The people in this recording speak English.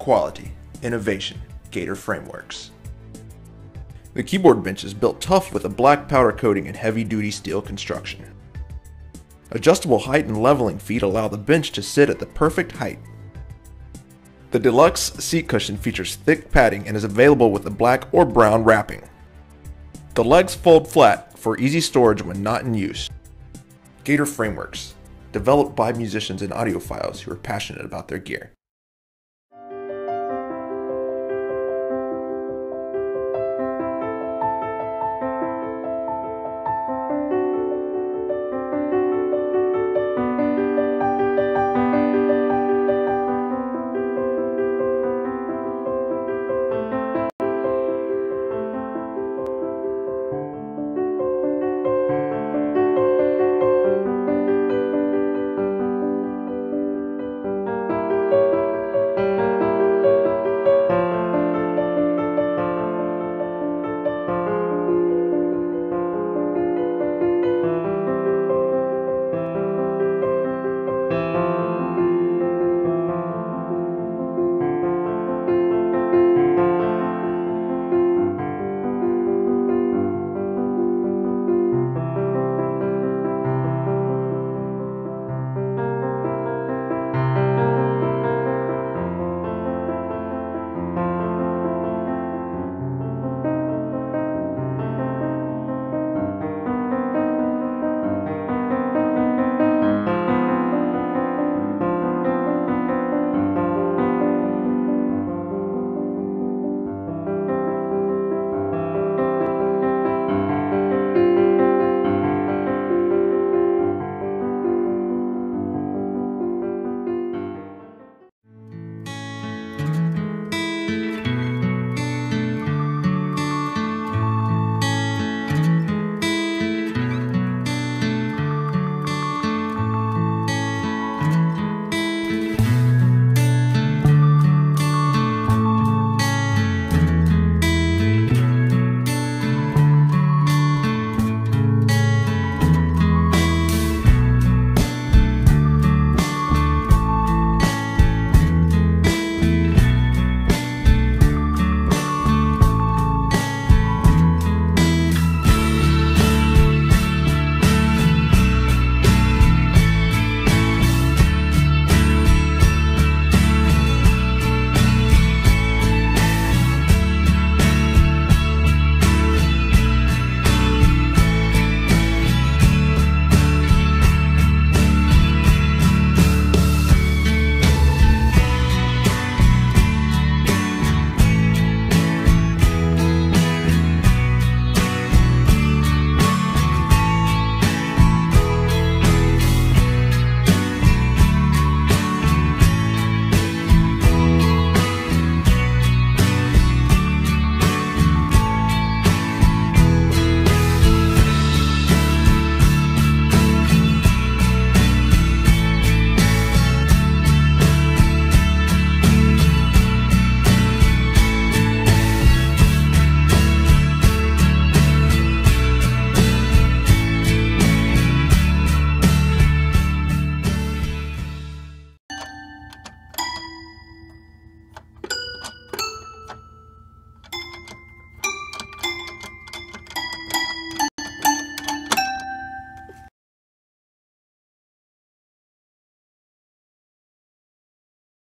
quality, innovation, Gator Frameworks. The keyboard bench is built tough with a black powder coating and heavy-duty steel construction. Adjustable height and leveling feet allow the bench to sit at the perfect height. The deluxe seat cushion features thick padding and is available with a black or brown wrapping. The legs fold flat for easy storage when not in use. Gator Frameworks, developed by musicians and audiophiles who are passionate about their gear.